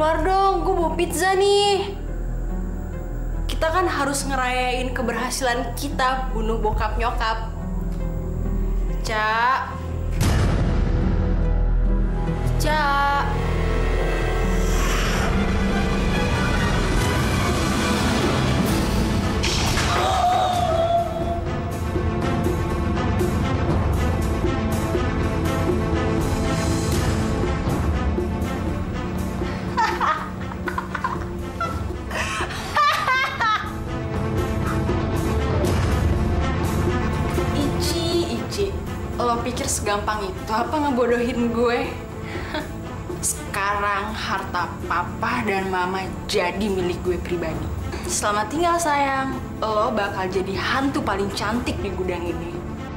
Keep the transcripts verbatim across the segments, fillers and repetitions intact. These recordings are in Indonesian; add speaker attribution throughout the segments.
Speaker 1: keluar dong, gue bawa pizza nih. Kita kan harus ngerayain keberhasilan kita bunuh bokap nyokap. Ca. Ca. Lo pikir segampang itu apa ngebodohin gue? Sekarang harta papa dan mama jadi milik gue pribadi. Selamat tinggal sayang, lo bakal jadi hantu paling cantik di gudang ini.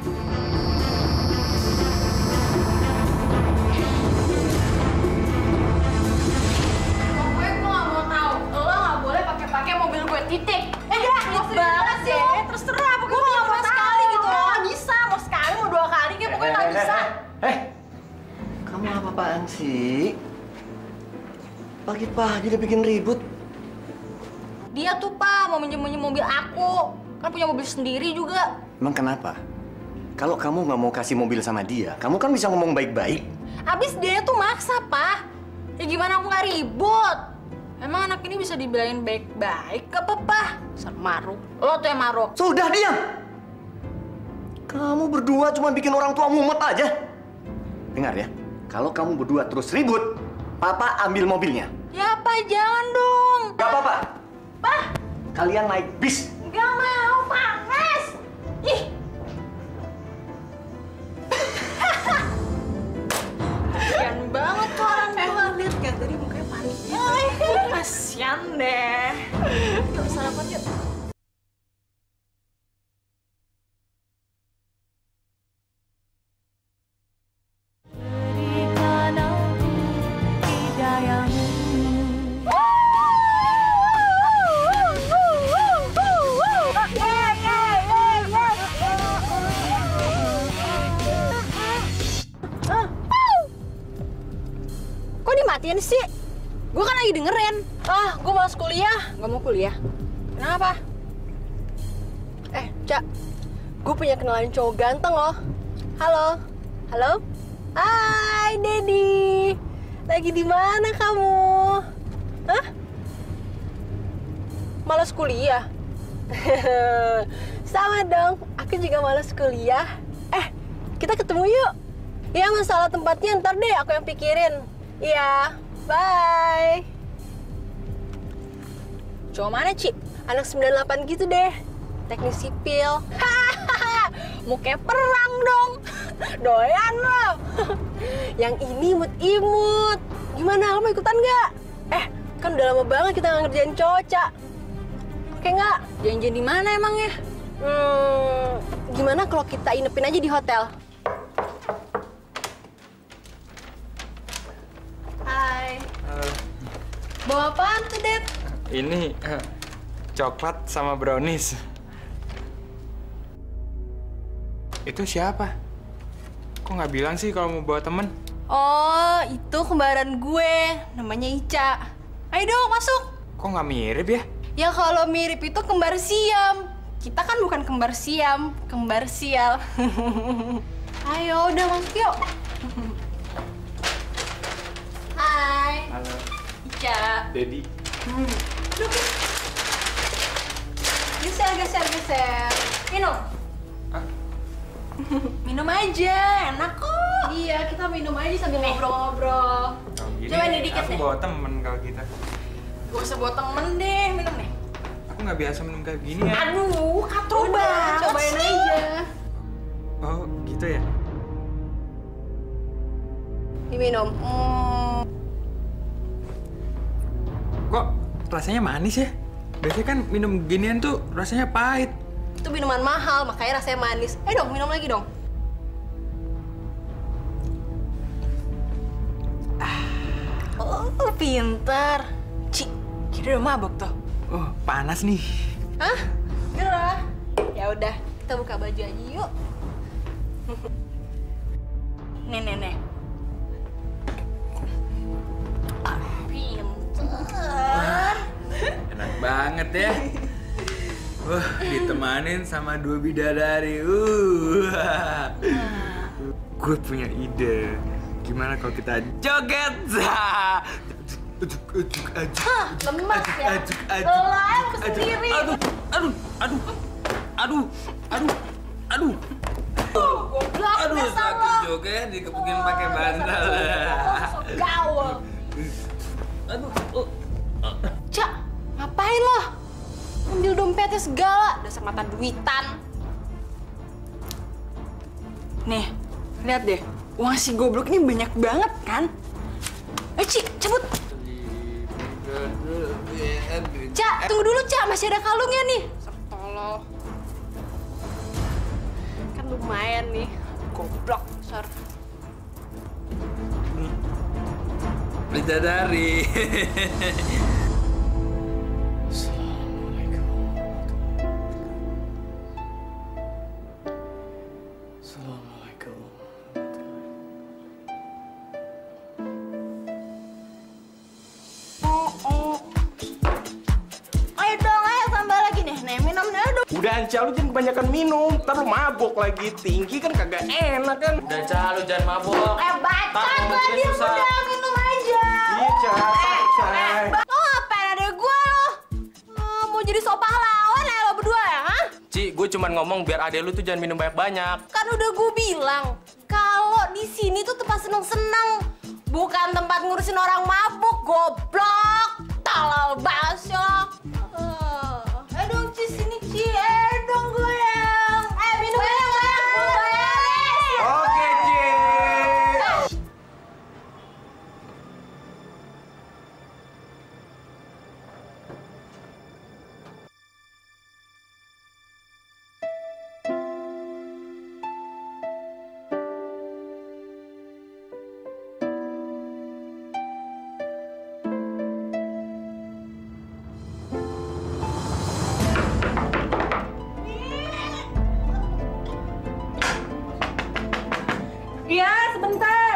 Speaker 1: Pokoknya gue gak mau tahu, lo gak boleh pakai-pakai mobil gue, titik. Eh ya, ngos banget sih. Terus terang, gue gak mau sekali gitu. Gak bisa, mau sekali, mau dua kali, kayak pokoknya gak bisa.
Speaker 2: Eh, kamu apa-apaan sih? Pagi-pagi udah bikin ribut.
Speaker 1: Dia tuh, Pak, mau minjem-minjem mobil aku. Kan punya mobil sendiri juga.
Speaker 2: Emang kenapa? Kalau kamu nggak mau kasih mobil sama dia, kamu kan bisa ngomong baik-baik.
Speaker 1: Habis dia tuh maksa, Pak. Ya gimana aku nggak ribut? Emang anak ini bisa dibilangin baik-baik ke Papa? Dasar maruk. Lo tuh yang maruk.
Speaker 2: Sudah, diam! Kamu berdua cuma bikin orang tua mumet aja. Dengar ya, kalau kamu berdua terus ribut, Papa ambil mobilnya.
Speaker 1: Ya, Pak, jangan dong.
Speaker 2: Gak apa-apa.
Speaker 1: Pak.
Speaker 2: Kalian naik bis.
Speaker 1: Gak mau, panas. Ih. Kasian banget tuh orang tua. Lihat kan tadi mukanya panik. Kasian deh. Yuk, sarapan yuk. Matiin sih, gue kan lagi dengerin. Ah, gue malas kuliah, nggak mau kuliah. Kenapa? Eh, Cak, gue punya kenalan cowok ganteng loh. Halo, halo, hai, Dedi. Lagi di mana kamu? Hah? Malas kuliah? Sama dong, aku juga malas kuliah. Eh, kita ketemu yuk. Ya, masalah tempatnya ntar deh aku yang pikirin. Iya, bye. Cowok mana, Ci? Anak sembilan puluh delapan gitu deh. Teknik sipil. Hahaha, mukanya perang dong. Doyan loh. Yang ini imut-imut. Gimana, lo mau ikutan nggak? Eh, kan udah lama banget kita nggak ngerjain cowok, Cak. Oke nggak? Janjian di mana emangnya? Hmm, gimana kalau kita inepin aja di hotel? Hai.
Speaker 3: Halo.
Speaker 1: Bawa apaan tuh, Dad?
Speaker 3: Ini uh, coklat sama brownies. Itu siapa? Kok nggak bilang sih kalau mau bawa temen?
Speaker 1: Oh, itu kembaran gue. Namanya Ica. Ayo dong, masuk.
Speaker 3: Kok nggak mirip ya?
Speaker 1: Ya kalau mirip itu kembar siam. Kita kan bukan kembar siam, kembar sial. Ayo, udah masuk yuk. Hai.
Speaker 3: Halo.
Speaker 1: Ica.
Speaker 3: Dedi.
Speaker 1: Hmm. Duduk. Geser, geser, geser. Minum.
Speaker 3: Ah?
Speaker 1: Minum aja, enak kok. Iya, kita minum aja sambil ngobrol-ngobrol.
Speaker 3: Oh, gini,
Speaker 1: Coba nih dikit
Speaker 3: aku
Speaker 1: deh.
Speaker 3: bawa temen kalau kita.
Speaker 1: Gak usah bawa temen deh, minum nih.
Speaker 3: Aku nggak biasa minum kayak gini ya.
Speaker 1: Aduh, katro banget. Cobain sih. Aja.
Speaker 3: Oh, gitu ya?
Speaker 1: Diminum. Hmm.
Speaker 3: Kok rasanya manis ya? Biasanya kan minum ginian tuh rasanya pahit.
Speaker 1: Itu minuman mahal, makanya rasanya manis. Eh dong, minum lagi dong. Ah. Oh, pintar. Ci, kita udah mabok tuh.
Speaker 3: Oh, panas nih.
Speaker 1: Hah? Gerah. Ya udah, kita buka baju aja yuk. Nih, nih, nih. Ah, pintar.
Speaker 3: banget ya. Wah, ditemanin sama dua bidadari. Uh. Gue punya ide. Gimana kalau kita joget? Hah,
Speaker 1: lemas ya. Lelah sendiri.
Speaker 3: Aduh, aduh, aduh, aduh, aduh, aduh.
Speaker 1: Goblok,
Speaker 3: Aduh,
Speaker 1: dasar
Speaker 3: sakit
Speaker 1: lo.
Speaker 3: juga ya dikepukin pakai bantal.
Speaker 1: Gaul.
Speaker 3: Aduh, oh.
Speaker 1: Cak, ngapain lo? Ambil dompetnya segala, dasar mata duitan.
Speaker 4: Nih, lihat deh. Uang si goblok ini banyak banget kan? Eh, Ci, cabut.
Speaker 1: Cak, tunggu dulu, Cak. Masih ada kalungnya nih. Sertolo. Kan lumayan nih. Goblok, besar.
Speaker 3: Bidadari.
Speaker 2: Assalamualaikum.
Speaker 1: Oh, oh. Ayo dong, ayo tambah lagi nih. Nih, minumnya dong.
Speaker 5: Udah Anca, lu jangan kebanyakan minum, ntar lu mabok lagi. Tinggi kan kagak enak kan.
Speaker 3: Udah, Ca, lu jangan mabok.
Speaker 1: Eh, baca
Speaker 3: Tahu
Speaker 1: gue
Speaker 3: dia
Speaker 1: dia
Speaker 3: susah.
Speaker 1: udah minum aja.
Speaker 5: Iya, Ca, Cai.
Speaker 1: Lo ngapain ada gue lo? Oh, mau jadi so pahlawan ya lo berdua ya, ha?
Speaker 5: Ci, gue cuman ngomong biar adek lu tuh jangan minum banyak-banyak.
Speaker 1: Kan udah gue bilang, kalau di sini tuh tempat seneng-seneng, bukan tempat ngurusin orang mabuk, goblok. Talal banget sih lo. Eh dong, Ci, sini, Ci. Eh dong, goyang. Eh, minum goyang, goyang, goyang.
Speaker 5: Oke, Ci.
Speaker 1: Iya, sebentar.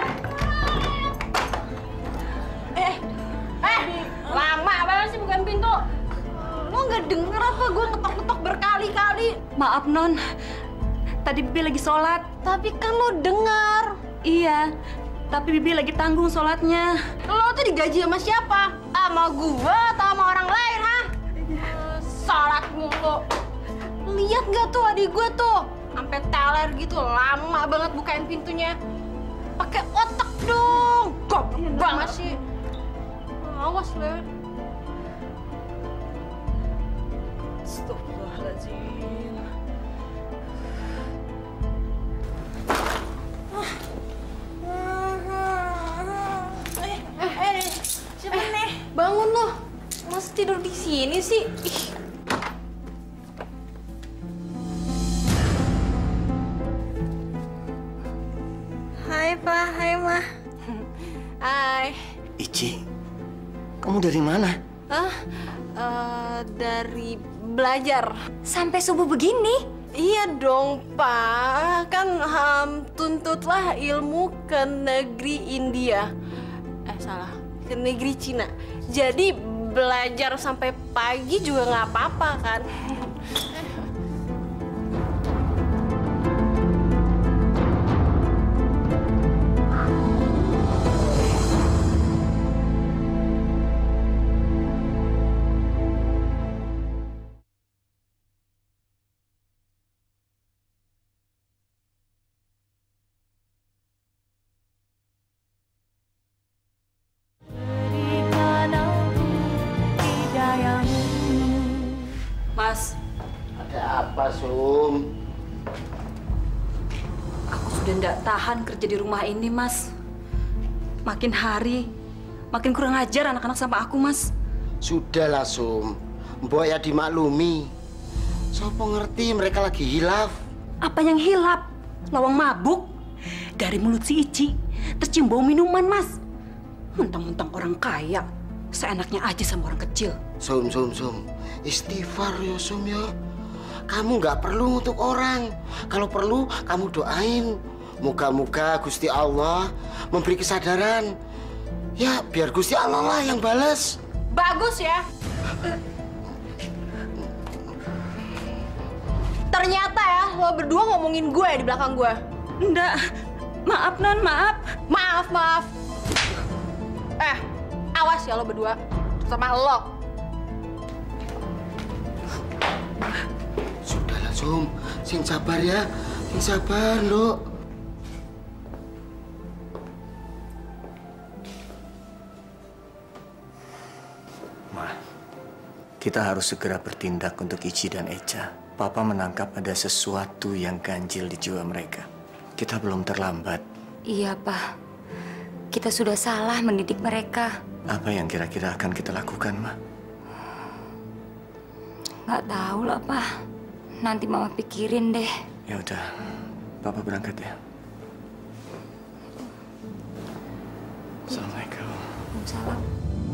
Speaker 1: Eh, eh, lama banget sih bukan pintu. Lo nggak denger apa gue ngetok-ngetok berkali-kali?
Speaker 4: Maaf, Non. Tadi Bibi lagi sholat.
Speaker 1: Tapi kan lo denger.
Speaker 4: Iya, tapi Bibi lagi tanggung sholatnya.
Speaker 1: Lo tuh digaji sama siapa? Sama gue atau sama orang lain, ha? Eh, Sholat mulu. Lihat nggak tuh adik gue tuh? Sampai teler gitu, lama banget bukain pintunya. Pakai otak dong. Goblok banget sih. Awas lo. ya. Astagfirullahaladzim. Eh, eh, eh, siapa nih? Bangun lo. Masih tidur di sini sih. Ih. Hai, Pak. Hai, Ma. Hai.
Speaker 2: Ici, kamu dari mana?
Speaker 1: Hah? Eh, dari belajar.
Speaker 4: Sampai subuh begini?
Speaker 1: Iya dong, Pak. Kan ham, tuntutlah ilmu ke negeri India. Eh, salah. Ke negeri Cina. Jadi belajar sampai pagi juga nggak apa-apa, kan?
Speaker 4: Mas,
Speaker 6: Ada apa, Sum?
Speaker 4: aku sudah tidak tahan kerja di rumah ini, Mas. Makin hari, makin kurang ajar anak-anak sama aku, Mas.
Speaker 6: Sudahlah, Sum. Mbok ya dimaklumi. Sopo ngerti mereka lagi hilaf.
Speaker 4: Apa yang hilap? Lawang mabuk? Dari mulut si Ici, tercium bau minuman, Mas. Mentang-mentang orang kaya, seenaknya aja sama orang kecil.
Speaker 6: Sum, Sum, Sum. Istighfar ya, Sum ya. Kamu nggak perlu untuk orang. Kalau perlu, kamu doain. Moga-moga Gusti Allah memberi kesadaran. Ya, biar Gusti Allah lah yang balas.
Speaker 1: Bagus ya. Ternyata ya, lo berdua ngomongin gue di belakang gue.
Speaker 4: Enggak. Maaf, Non, maaf.
Speaker 1: Maaf, maaf. Eh, awas ya lo berdua. Terutama lo.
Speaker 6: Sudahlah, Som. Sing sabar ya. Sing sabar, Nduk.
Speaker 2: Ma, kita harus segera bertindak untuk Ici dan Echa. Papa menangkap ada sesuatu yang ganjil di jiwa mereka. Kita belum terlambat.
Speaker 7: Iya, Pak. Kita sudah salah mendidik mereka.
Speaker 2: Apa yang kira-kira akan kita lakukan, Ma?
Speaker 7: Nggak tahu lah, Pak. Nanti Mama pikirin deh.
Speaker 2: Ya udah, Papa berangkat ya. Assalamualaikum.
Speaker 7: Waalaikumsalam.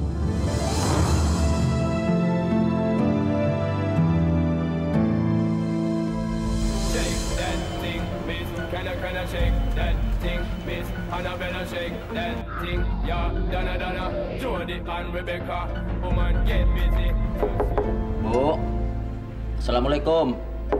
Speaker 8: Shake that thing, Miss Annabella, shake that thing, yeah, Donna Donna, Jody and Rebecca, woman get busy.
Speaker 9: Bu, Assalamualaikum.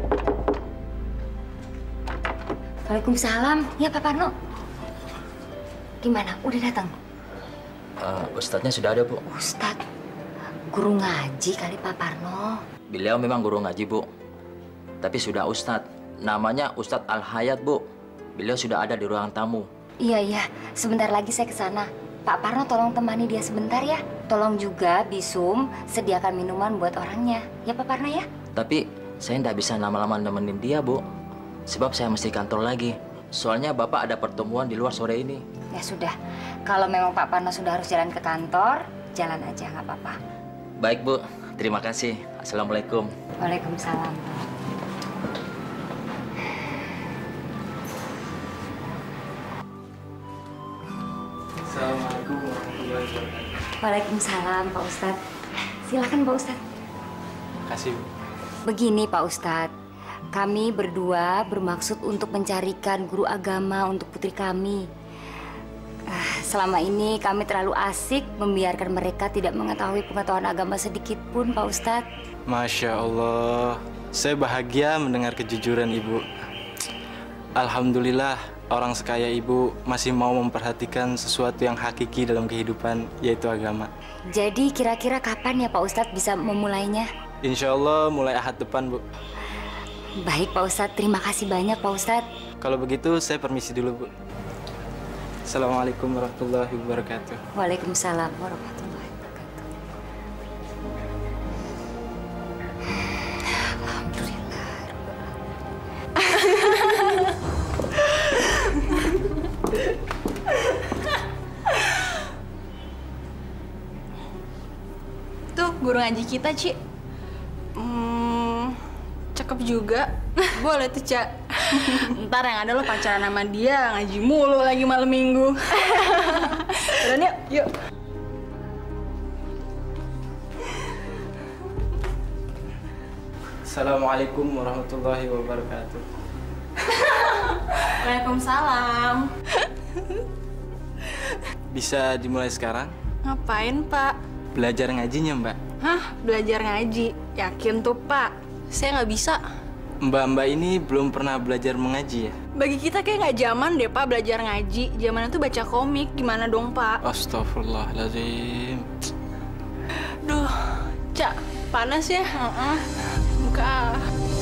Speaker 7: Waalaikumsalam. Ya, Pak Parno. Gimana? Udah datang?
Speaker 9: Uh, Ustadznya sudah ada, Bu.
Speaker 7: Ustadz? Guru ngaji kali, Pak Parno.
Speaker 9: Beliau memang guru ngaji, Bu. Tapi sudah Ustadz. Namanya Ustadz Al-Hayat, Bu. Beliau sudah ada di ruang tamu.
Speaker 7: Iya, iya. Sebentar lagi saya ke sana. Pak Parno tolong temani dia sebentar ya. Tolong juga Bisum sediakan minuman buat orangnya. Ya, Pak Parno ya?
Speaker 9: Tapi saya nggak bisa lama-lama nemenin dia, Bu. Sebab saya mesti kantor lagi. Soalnya Bapak ada pertemuan di luar sore ini.
Speaker 7: Ya sudah. Kalau memang Pak Parno sudah harus jalan ke kantor, jalan aja, nggak apa-apa.
Speaker 9: Baik, Bu. Terima kasih. Assalamualaikum.
Speaker 7: Waalaikumsalam.
Speaker 3: Assalamualaikum warahmatullahi wabarakatuh.
Speaker 7: Waalaikumsalam, Pak Ustadz. Silakan, Pak Ustadz.
Speaker 3: Terima kasih, Bu.
Speaker 7: Begini, Pak Ustadz. Kami berdua bermaksud untuk mencarikan guru agama untuk putri kami. Uh, selama ini kami terlalu asik membiarkan mereka tidak mengetahui pengetahuan agama sedikit pun, Pak Ustadz.
Speaker 10: Masya Allah, saya bahagia mendengar kejujuran Ibu. Alhamdulillah, orang sekaya Ibu masih mau memperhatikan sesuatu yang hakiki dalam kehidupan, yaitu agama.
Speaker 7: Jadi kira-kira kapan ya Pak Ustadz bisa memulainya?
Speaker 10: Insya Allah mulai Ahad depan, Bu.
Speaker 7: Baik Pak Ustadz, terima kasih banyak Pak Ustadz.
Speaker 10: Kalau begitu saya permisi dulu, Bu. Assalamualaikum warahmatullahi wabarakatuh.
Speaker 7: Waalaikumsalam warahmatullahi wabarakatuh. Alhamdulillah.
Speaker 1: Tuh, guru ngaji kita, Ci. Hmm, cakep juga. Boleh tuh, Ca. Ntar yang ada lo pacaran sama dia, ngaji mulu lagi malam minggu. Udah yuk, yuk.
Speaker 10: Assalamualaikum warahmatullahi wabarakatuh.
Speaker 1: Waalaikumsalam.
Speaker 10: Bisa dimulai sekarang?
Speaker 1: Ngapain, Pak?
Speaker 10: Belajar ngajinya, Mbak.
Speaker 1: Hah? Belajar ngaji? Yakin tuh, Pak? Saya nggak bisa.
Speaker 10: Mbak-mbak ini belum pernah belajar mengaji ya?
Speaker 1: Bagi kita kayak nggak zaman deh, Pak, belajar ngaji. Zamannya tuh baca komik. Gimana dong, Pak?
Speaker 10: Astagfirullahaladzim.
Speaker 1: Duh, Cak, panas ya? Uh-uh. Buka.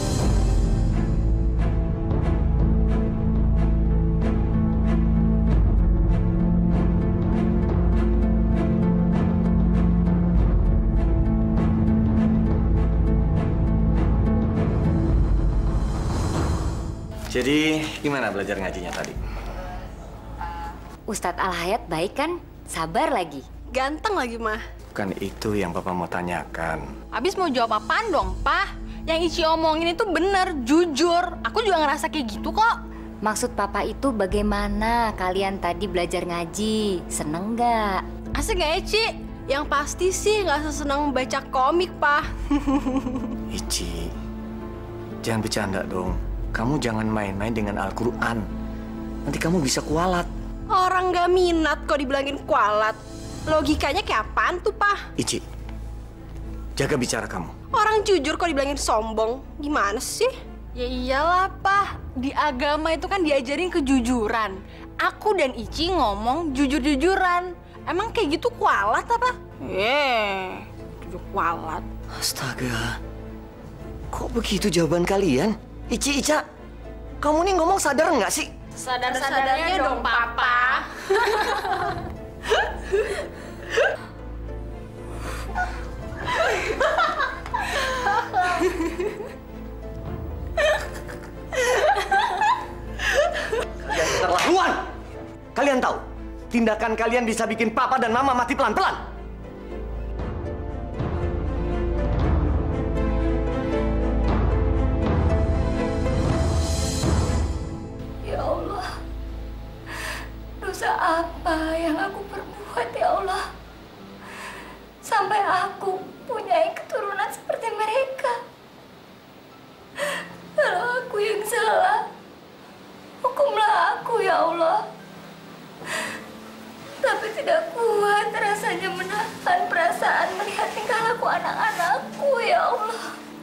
Speaker 2: Jadi, gimana belajar ngajinya tadi?
Speaker 7: Ustadz Al-Hayat baik kan? Sabar lagi.
Speaker 1: Ganteng lagi, Mah.
Speaker 2: Bukan itu yang Papa mau tanyakan.
Speaker 1: Habis mau jawab apaan dong, Pak? Yang Ici omongin itu bener, jujur. Aku juga ngerasa kayak gitu kok.
Speaker 7: Maksud Papa itu bagaimana kalian tadi belajar ngaji? Seneng nggak?
Speaker 1: Asik nggak ya, Ci? Yang pasti sih nggak sesenang baca komik, Pak.
Speaker 2: Ici, jangan bercanda dong. Kamu jangan main-main dengan Al-Quran. Nanti kamu bisa kualat.
Speaker 1: Orang nggak minat kok dibilangin kualat. Logikanya kayak apaan tuh, Pak?
Speaker 2: Ici, jaga bicara kamu.
Speaker 1: Orang jujur kok dibilangin sombong. Gimana sih?
Speaker 11: Ya iyalah, Pak. Di agama itu kan diajarin kejujuran. Aku dan Ici ngomong jujur-jujuran. Emang kayak gitu kualat apa? Eh, jujur kualat.
Speaker 2: Astaga. Kok begitu jawaban kalian? Ici, Ica, kamu nih ngomong sadar nggak sih?
Speaker 11: Sadar-sadarnya dong, Papa.
Speaker 2: Kalian keterlaluan! Kalian tahu, tindakan kalian bisa bikin papa dan mama mati pelan-pelan.
Speaker 7: Ya Allah, dosa apa yang aku perbuat ya Allah? Sampai aku punya keturunan seperti mereka. Kalau aku yang salah, hukumlah aku ya Allah. Tapi tidak kuat rasanya menahan perasaan melihat tingkah laku anak-anakku ya Allah.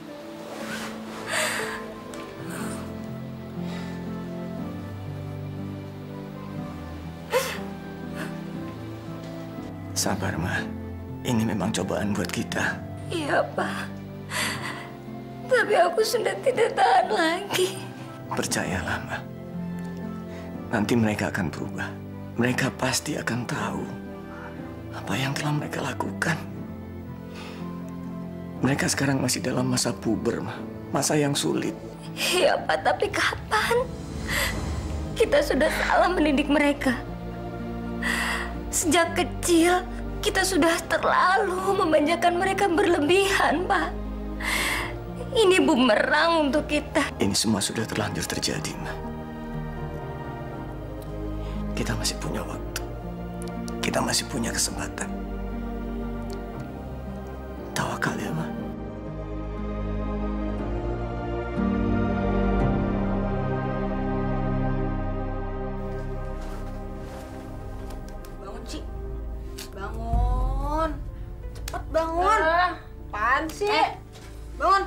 Speaker 2: Sabar, Ma. Ini memang cobaan buat kita.
Speaker 7: Iya, Pak. Tapi aku sudah tidak tahan lagi.
Speaker 2: Percayalah, Ma. Nanti mereka akan berubah. Mereka pasti akan tahu apa yang telah mereka lakukan. Mereka sekarang masih dalam masa puber, Ma. Masa yang sulit.
Speaker 7: Iya, Pak. Tapi kapan? Kita sudah salah mendidik mereka. Sejak kecil, kita sudah terlalu memanjakan mereka berlebihan, Pak. Ini bumerang untuk kita.
Speaker 2: Ini semua sudah terlanjur terjadi, Ma. Kita masih punya waktu. Kita masih punya kesempatan. Tawakal ya, Ma.
Speaker 11: Bangun, Ci. Bangun. Cepet bangun.
Speaker 1: Ah, apaan sih?
Speaker 11: Eh, bangun.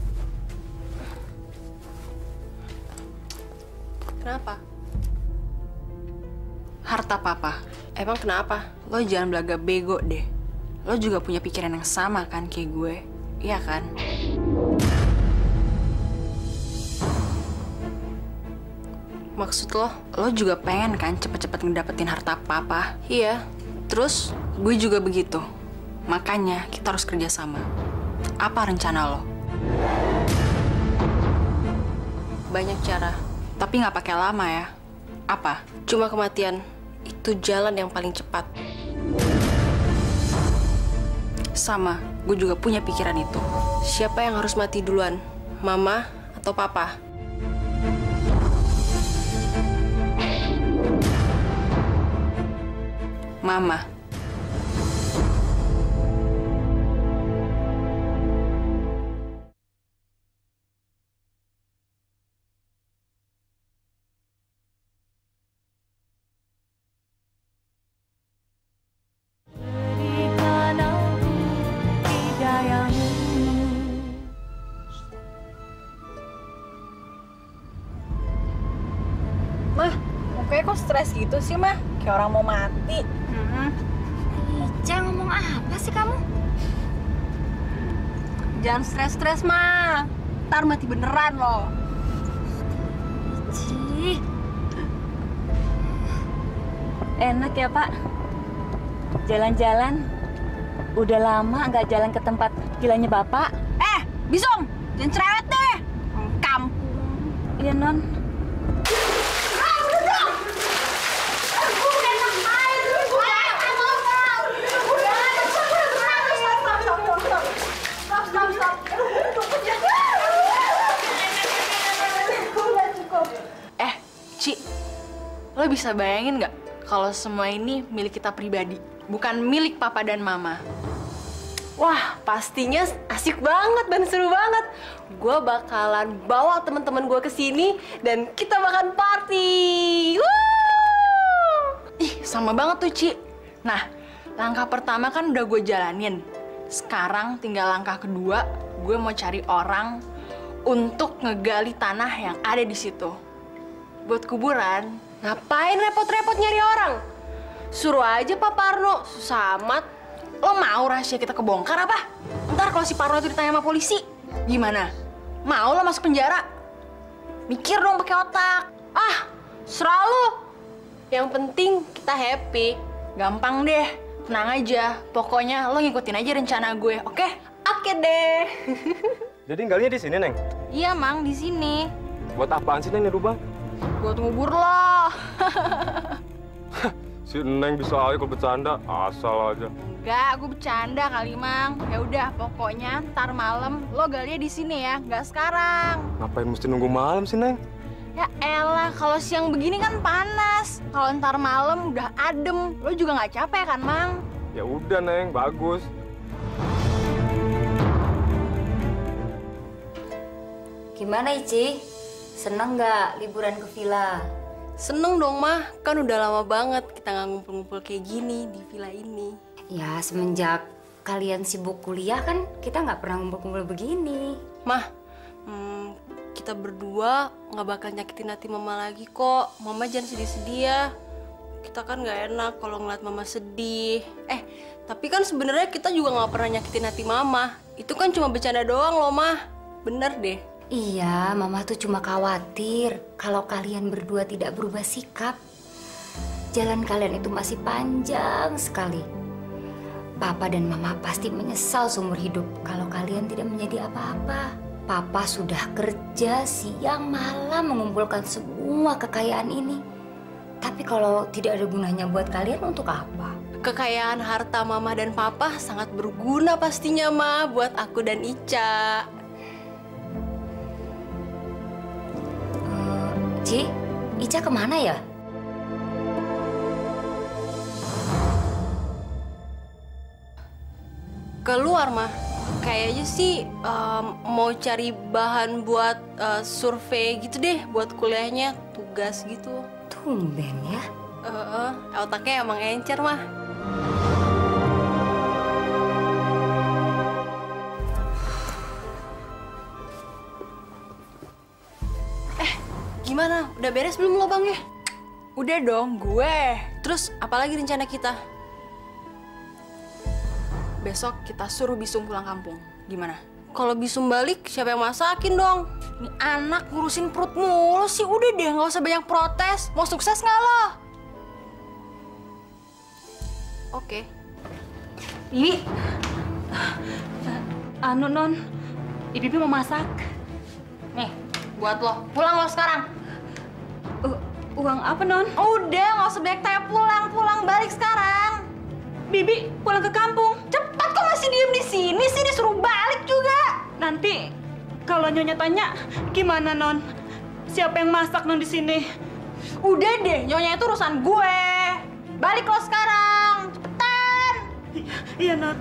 Speaker 1: Kenapa?
Speaker 11: Harta papa.
Speaker 1: Emang kenapa?
Speaker 11: Lo jangan belaga bego deh. Lo juga punya pikiran yang sama kan kayak gue. Iya kan?
Speaker 1: Maksud lo?
Speaker 11: Lo juga pengen kan cepet-cepet ngedapetin harta papa?
Speaker 1: Iya.
Speaker 11: Terus gue juga begitu. Makanya kita harus kerja sama. Apa rencana lo?
Speaker 1: Banyak cara.
Speaker 11: Tapi nggak pakai lama ya. Apa?
Speaker 1: Cuma kematian. Itu jalan yang paling cepat.
Speaker 11: Sama, gue juga punya pikiran itu.
Speaker 1: Siapa yang harus mati duluan? Mama atau papa?
Speaker 11: Mama.
Speaker 1: Mah, mukanya kok stres gitu sih, Mah? Kayak orang mau mati.
Speaker 7: Ica, ngomong apa sih kamu?
Speaker 1: Jangan stres-stres, Mah. Ntar mati beneran loh.
Speaker 7: Cih. Enak ya, Pak? Jalan-jalan. Udah lama nggak jalan ke tempat gilanya Bapak.
Speaker 11: Eh, Bisong! Jangan cerewet deh! Kampung.
Speaker 7: Iya, Non.
Speaker 11: Eh, Ci, lo bisa bayangin nggak kalau semua ini milik kita pribadi, bukan milik papa dan mama?
Speaker 1: Wah, pastinya asik banget dan seru banget. Gue bakalan bawa teman-teman gue ke sini dan kita makan party. Woo!
Speaker 11: Ih, sama banget tuh, Ci. Nah, langkah pertama kan udah gue jalanin. Sekarang tinggal langkah kedua, gue mau cari orang untuk ngegali tanah yang ada di situ. Buat kuburan.
Speaker 1: Ngapain repot-repot nyari orang? Suruh aja Pak Parno, susah amat.
Speaker 11: Lo mau rahasia kita kebongkar apa? Ntar kalau si Parno itu ditanya sama polisi, gimana? Mau lo masuk penjara? Mikir dong pakai otak. Ah, serah lo.
Speaker 1: Yang penting kita happy.
Speaker 11: Gampang deh, tenang aja. Pokoknya lo ngikutin aja rencana gue, oke?
Speaker 1: Oke deh.
Speaker 12: Jadi tinggalnya di sini, Neng?
Speaker 11: Iya, Mang, di sini.
Speaker 12: Buat apaan sih, Neng, di rumah?
Speaker 11: Buat ngubur lo.
Speaker 12: Si Neng bisa aja kalau bercanda, asal aja.
Speaker 11: Enggak, gue bercanda kali, Mang. Ya udah, pokoknya ntar malam lo galinya di sini ya, nggak sekarang.
Speaker 12: Ngapain mesti nunggu malam sih, Neng?
Speaker 11: Ya elah, kalau siang begini kan panas. Kalau ntar malam udah adem, lo juga nggak capek kan, Mang?
Speaker 12: Ya udah, Neng, bagus.
Speaker 7: Gimana, Ici? Seneng nggak liburan ke villa?
Speaker 1: Seneng dong, Mah. Kan udah lama banget kita nggak ngumpul-ngumpul kayak gini di villa ini.
Speaker 7: Ya, semenjak kalian sibuk kuliah kan kita nggak pernah ngumpul-ngumpul begini.
Speaker 1: Mah, hmm, kita berdua nggak bakal nyakitin hati Mama lagi kok. Mama jangan sedih-sedih ya. Kita kan nggak enak kalau ngeliat Mama sedih. Eh, tapi kan sebenarnya kita juga nggak pernah nyakitin hati Mama. Itu kan cuma bercanda doang loh, Mah. Bener deh.
Speaker 7: Iya, Mama tuh cuma khawatir kalau kalian berdua tidak berubah sikap. Jalan kalian itu masih panjang sekali. Papa dan Mama pasti menyesal seumur hidup kalau kalian tidak menjadi apa-apa. Papa sudah kerja siang malam mengumpulkan semua kekayaan ini. Tapi kalau tidak ada gunanya buat kalian, untuk apa?
Speaker 1: Kekayaan harta Mama dan Papa sangat berguna pastinya, Ma, buat aku dan Ica.
Speaker 7: Ci, Ica kemana ya?
Speaker 1: Keluar, Mah. Kayaknya sih um, mau cari bahan buat uh, survei gitu deh, buat kuliahnya, tugas gitu.
Speaker 7: Tumben ya?
Speaker 1: Uh, uh, otaknya emang encer, Mah. Gimana? Udah beres belum lobangnya?
Speaker 11: Udah dong, gue.
Speaker 1: Terus apalagi rencana kita?
Speaker 11: Besok kita suruh Bisum pulang kampung. Gimana?
Speaker 1: Kalau Bisum balik, siapa yang masakin dong?
Speaker 11: Ini anak ngurusin perut mulu sih. Udah deh, nggak usah banyak protes. Mau sukses nggak lo?
Speaker 1: Oke.
Speaker 4: Ini, anu non, Ibi mau masak.
Speaker 11: Nih, buat lo. Pulang lo sekarang.
Speaker 4: Uh, uang apa, Non?
Speaker 11: Udah, nggak usah banyak tanya. Pulang, pulang, balik sekarang.
Speaker 4: Bibi pulang ke kampung.
Speaker 11: Cepat, kok masih diem di sini sih? Disuruh balik juga.
Speaker 4: Nanti kalau Nyonya tanya, gimana, Non? Siapa yang masak, Non, di sini?
Speaker 11: Udah deh, Nyonya itu urusan gue. Balik lo sekarang, cepetan.
Speaker 4: Iya, Non.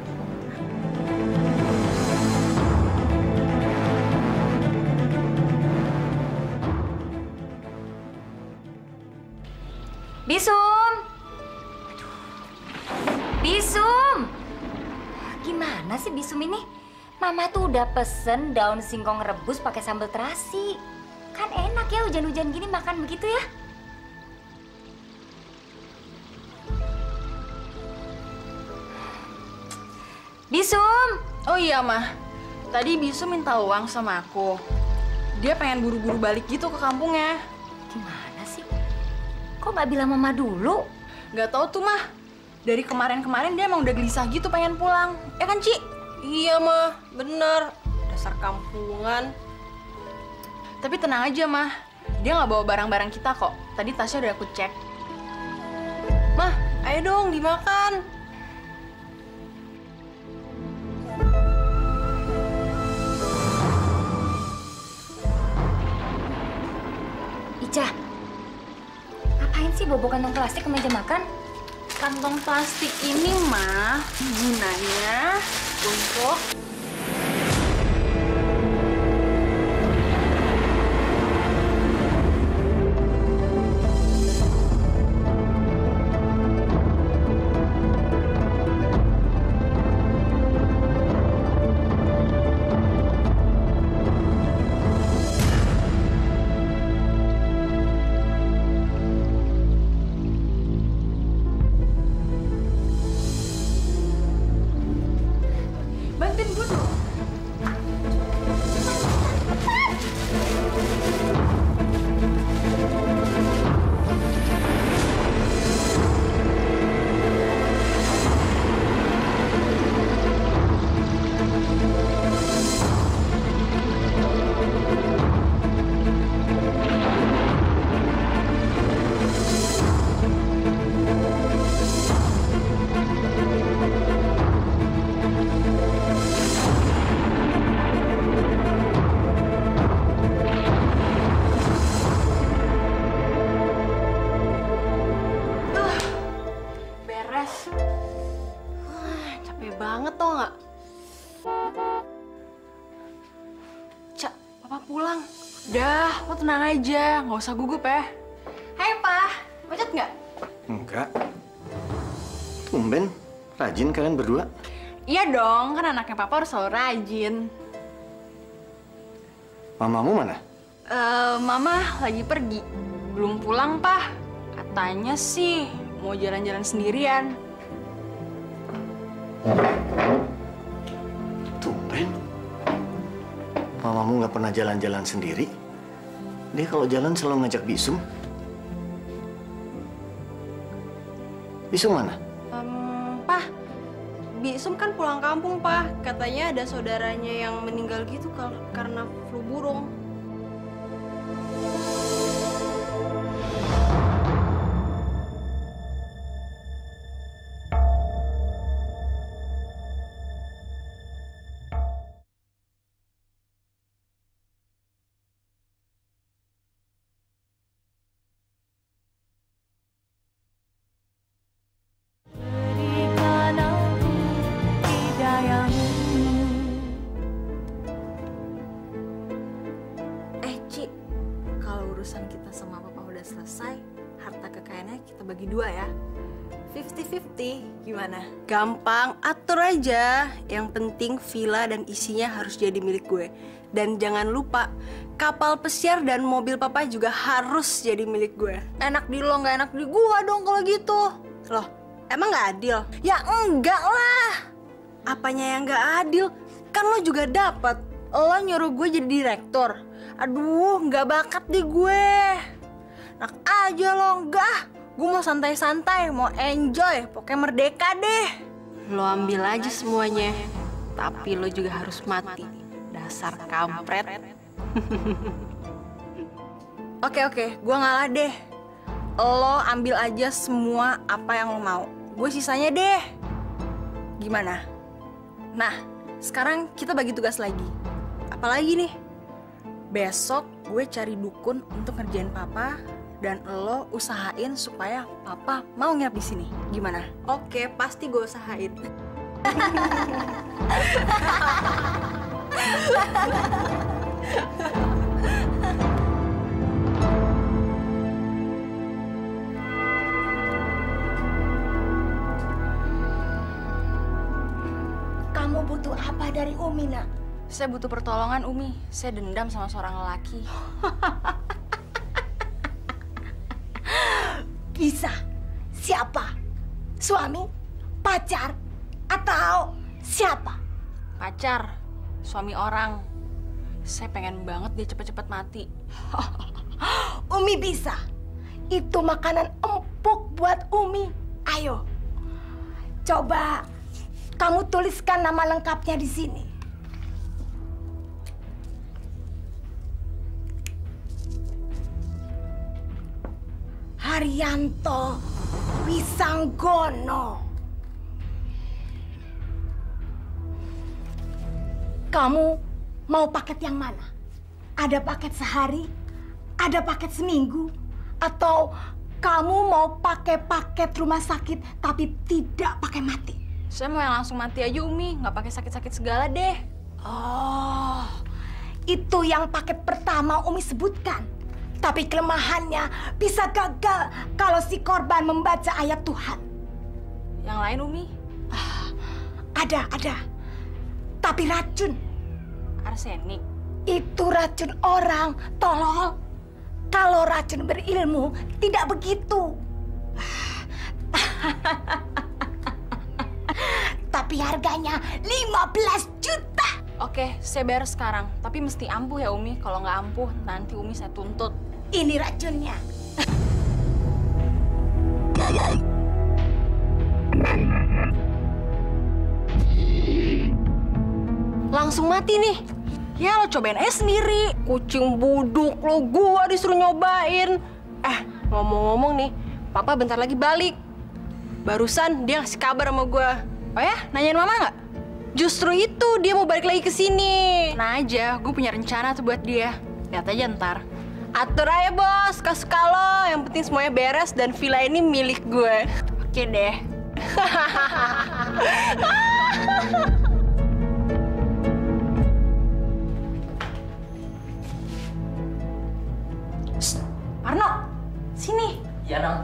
Speaker 7: Bisum! Bisum! Gimana sih Bisum ini? Mama tuh udah pesen daun singkong rebus pakai sambal terasi. Kan enak ya hujan-hujan gini makan begitu ya? Bisum!
Speaker 11: Oh iya, Mah. Tadi Bisum minta uang sama aku. Dia pengen buru-buru balik gitu ke kampungnya.
Speaker 7: Gimana sih? Kok nggak bilang Mama dulu?
Speaker 11: Nggak tahu tuh, Mah. Dari kemarin-kemarin dia emang udah gelisah gitu pengen pulang. Ya kan, Ci?
Speaker 1: Iya, Mah. Bener. Dasar kampungan.
Speaker 11: Tapi tenang aja, Mah. Dia nggak bawa barang-barang kita kok. Tadi tasnya udah aku cek.
Speaker 1: Mah, ayo dong dimakan.
Speaker 7: Ica, ngapain sih bobo kantong plastik ke meja makan?
Speaker 11: Kantong plastik ini, Mah, gunanya untuk bantuin gue dong.
Speaker 1: banget tau nggak? Cak, Papa pulang.
Speaker 11: Udah, lo tenang aja, nggak usah gugup ya. Hai Pa, macet nggak?
Speaker 2: Enggak. Tumben, rajin kalian berdua.
Speaker 11: Iya dong, kan anaknya Papa harus selalu rajin.
Speaker 2: Mamamu mana?
Speaker 11: Uh, Mama lagi pergi, belum pulang Pa. Katanya sih mau jalan-jalan sendirian.
Speaker 2: Tumben. Mamamu nggak pernah jalan-jalan sendiri. Dia kalau jalan selalu ngajak Bisum. Bisum mana?
Speaker 1: Um, Pak, Bisum kan pulang kampung, Pak. Katanya ada saudaranya yang meninggal gitu karena flu burung. Selesai, harta kekayaannya kita bagi dua ya. fifty fifty, gimana? Gampang, atur aja. Yang penting villa dan isinya harus jadi milik gue. Dan jangan lupa, kapal pesiar dan mobil Papa juga harus jadi milik gue. Enak di lo, nggak enak di gue dong kalau gitu. Loh, emang nggak adil? Ya enggak lah. Apanya yang nggak adil? Kan lo juga dapat. Lo nyuruh gue jadi direktur. Aduh, nggak bakat di gue. Enak aja lo, enggak. Gue mau santai-santai, mau enjoy, pokoknya merdeka deh. Lo ambil aja semuanya, tapi lo juga harus mati. Dasar kampret. Oke oke, gue ngalah deh. Lo ambil aja semua apa yang lo mau. Gue sisanya deh. Gimana? Nah, sekarang kita bagi tugas lagi. Apalagi nih? Besok gue cari dukun untuk ngerjain Papa. Dan lo usahain supaya Papa mau nginep di sini. Gimana? Oke, pasti gue usahain.
Speaker 13: Kamu butuh apa dari Umi, Nak?
Speaker 11: Saya butuh pertolongan, Umi. Saya dendam sama seorang lelaki.
Speaker 13: Bisa. Siapa? Suami? Pacar? Atau siapa?
Speaker 11: Pacar. Suami orang. Saya pengen banget dia cepet-cepet mati.
Speaker 13: Umi bisa. Itu makanan empuk buat Umi. Ayo. Coba kamu tuliskan nama lengkapnya di sini. Haryanto Wisanggono. Kamu mau paket yang mana? Ada paket sehari, ada paket seminggu, atau kamu mau pakai paket rumah sakit tapi tidak pakai mati?
Speaker 11: Saya mau yang langsung mati aja, Umi. Nggak pakai sakit-sakit segala deh.
Speaker 13: Oh, itu yang paket pertama Umi sebutkan. Tapi kelemahannya bisa gagal kalau si korban membaca ayat Tuhan.
Speaker 11: Yang lain, Umi?
Speaker 13: Ah, ada, ada. Tapi racun.
Speaker 11: Arsenik?
Speaker 13: Itu racun orang, tolol. Kalau racun berilmu, tidak begitu. Tapi harganya lima belas juta.
Speaker 11: Oke, saya bayar sekarang. Tapi mesti ampuh ya Umi. Kalau nggak ampuh, nanti Umi saya tuntut.
Speaker 13: Ini racunnya.
Speaker 1: Langsung mati nih.
Speaker 11: Ya lo cobain aja sendiri.
Speaker 1: Kucing buduk lo, gua disuruh nyobain. Eh, ngomong-ngomong nih, Papa bentar lagi balik. Barusan dia ngasih kabar sama gua.
Speaker 11: Oh ya? Nanyain Mama nggak?
Speaker 1: Justru itu, dia mau balik lagi ke sini.
Speaker 11: Nah aja, gue punya rencana tuh buat dia. Lihat aja ntar.
Speaker 1: Atur aja bos, suka-suka lo. Yang penting semuanya beres dan villa ini milik gue.
Speaker 11: Oke deh. Parno, sini.
Speaker 9: Ya, Nong.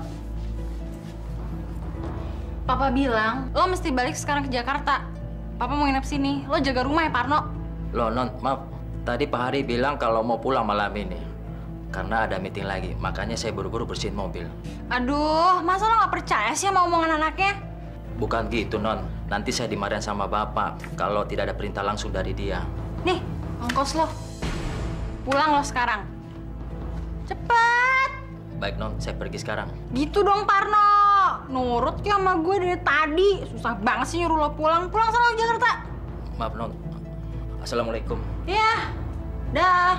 Speaker 11: Papa bilang, lo mesti balik sekarang ke Jakarta. Papa mau nginep sini. Lo jaga rumah ya, Parno.
Speaker 9: Loh, Non, maaf. Tadi Pak Hari bilang kalau mau pulang malam ini. Karena ada meeting lagi. Makanya saya buru-buru bersihin mobil.
Speaker 11: Aduh, masa lo nggak percaya sih sama omongan anaknya?
Speaker 9: Bukan gitu, Non. Nanti saya dimarahin sama Bapak kalau tidak ada perintah langsung dari dia.
Speaker 11: Nih, ongkos lo. Pulang lo sekarang. Cepet!
Speaker 9: Baik, Non. Saya pergi sekarang.
Speaker 11: Gitu dong, Parno. Nurut ya sama gue dari tadi. Susah banget sih nyuruh lo pulang. Pulang sana ke Jakarta.
Speaker 9: Maaf, Non. Assalamualaikum.
Speaker 11: Iya. Dah.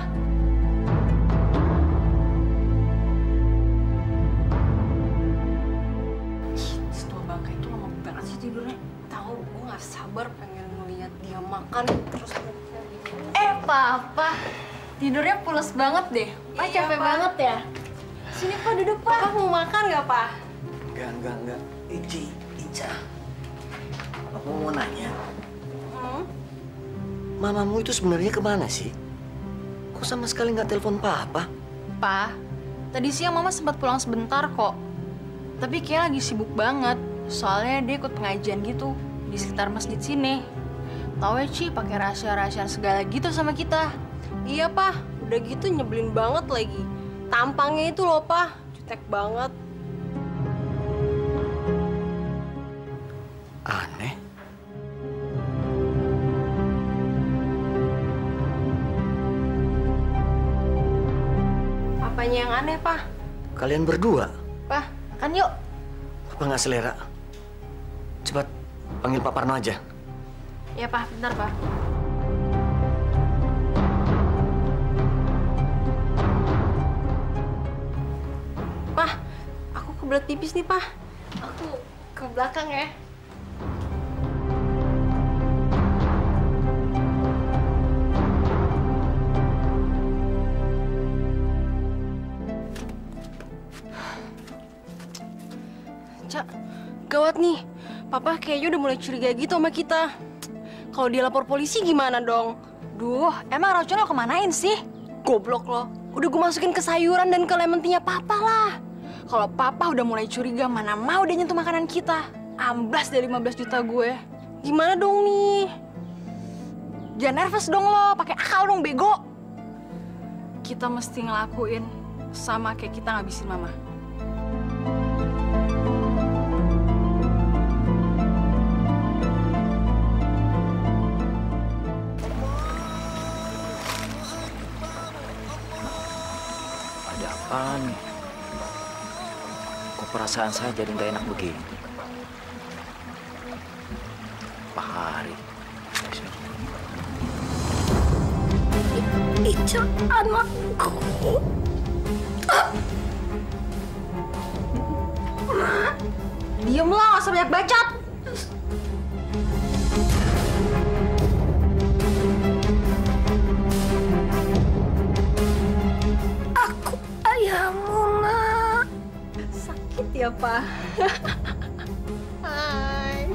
Speaker 11: Setua bangka itu lama banget sih tidurnya.
Speaker 1: Tahu, gue nggak sabar pengen ngeliat dia makan terus.
Speaker 11: Eh, Papa. Tidurnya pules banget deh. Pa
Speaker 1: Iya,
Speaker 11: capek
Speaker 1: Pa.
Speaker 11: banget ya. Sini, Pa, duduk, Pa.
Speaker 1: Papa mau makan nggak, Pa?
Speaker 2: Enggak, enggak, enggak. Ici, Ica. Aku mau nanya.
Speaker 1: Hmm?
Speaker 2: Mamamu itu sebenarnya kemana sih? Kok sama sekali nggak telepon Papa?
Speaker 11: Pa, tadi siang Mama sempat pulang sebentar kok. Tapi kayak lagi sibuk banget. Soalnya dia ikut pengajian gitu di sekitar masjid sini. Tahu ya, Ci, pakai rahasia-rahasiaan segala gitu sama kita.
Speaker 1: Iya, Pa. Udah gitu nyebelin banget lagi. Tampangnya itu loh, Pa. Jutek banget.
Speaker 2: Aneh.
Speaker 1: Apanya yang aneh, Pa?
Speaker 2: Kalian berdua?
Speaker 1: Pa, makan yuk.
Speaker 2: Papa nggak selera. Cepat panggil Pak Parno aja.
Speaker 11: Ya, Pa. Bentar, Pa.
Speaker 1: Pa, aku kebelet pipis nih, Pa. Aku ke belakang ya. Cak, gawat nih. Papa kayaknya udah mulai curiga gitu sama kita. Kalau dia lapor polisi gimana dong?
Speaker 11: Duh, emang racun lo kemanain sih?
Speaker 1: Goblok lo. Udah gue masukin ke sayuran dan ke lemon tea-nya Papa lah.
Speaker 11: Kalau Papa udah mulai curiga, mana mau dia nyentuh makanan kita. Amblas dari lima belas juta gue.
Speaker 1: Gimana dong nih?
Speaker 11: Jangan nervous dong lo, pakai akal dong bego. Kita mesti ngelakuin sama kayak kita ngabisin Mama.
Speaker 9: Ada apaan nih? Kok perasaan saya jadi nggak enak begini? Pak Hari.
Speaker 13: Ica anakku.
Speaker 11: Diem lah, nggak usah banyak bacot.
Speaker 13: Aku ayahmu, nak.
Speaker 1: Sakit ya, Pa? Hai.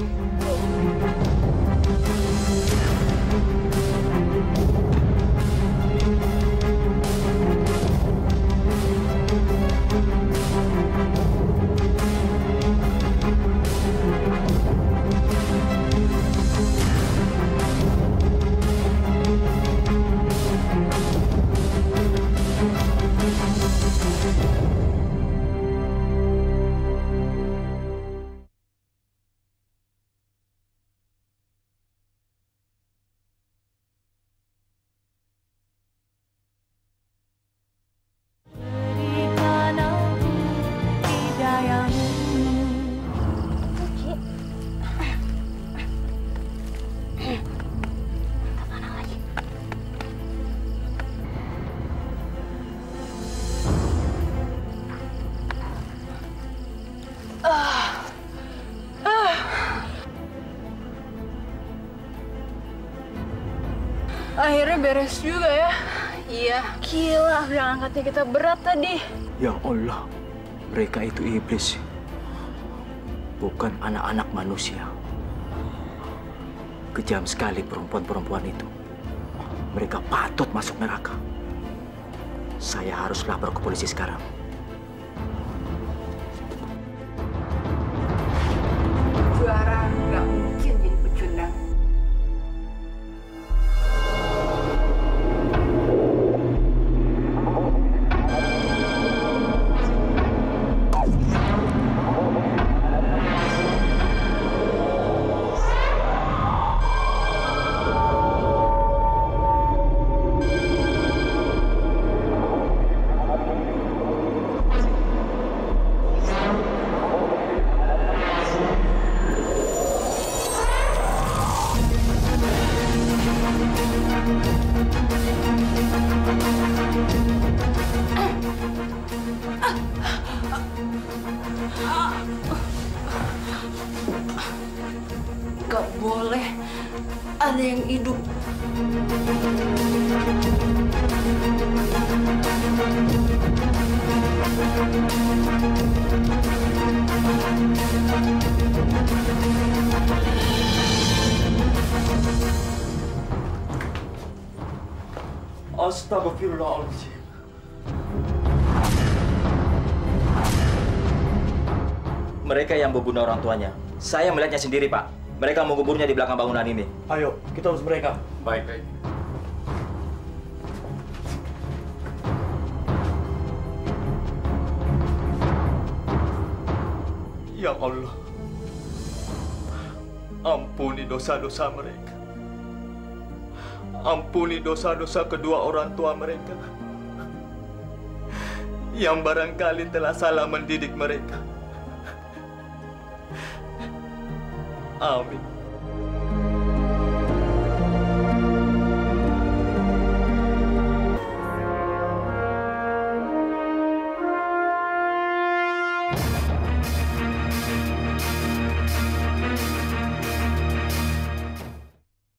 Speaker 11: Akhirnya beres juga ya.
Speaker 1: Iya.
Speaker 11: Gila, yang angkatnya kita berat tadi.
Speaker 9: Ya Allah, mereka itu iblis. Bukan anak-anak manusia. Kejam sekali perempuan-perempuan itu. Mereka patut masuk neraka. Saya harus lapor ke polisi sekarang.
Speaker 4: Juara nggak mungkin jadi pecundang.
Speaker 1: Gak boleh ada yang hidup.
Speaker 9: Astagfirullahaladzim. Mereka yang membunuh orang tuanya. Saya melihatnya sendiri, Pak. Mereka menguburnya di belakang bangunan ini. Ayo, kita urus mereka. Baik, baik.
Speaker 14: Ya Allah, ampuni dosa-dosa mereka. Ampuni dosa-dosa kedua orang tua mereka yang barangkali telah salah mendidik mereka. Amin.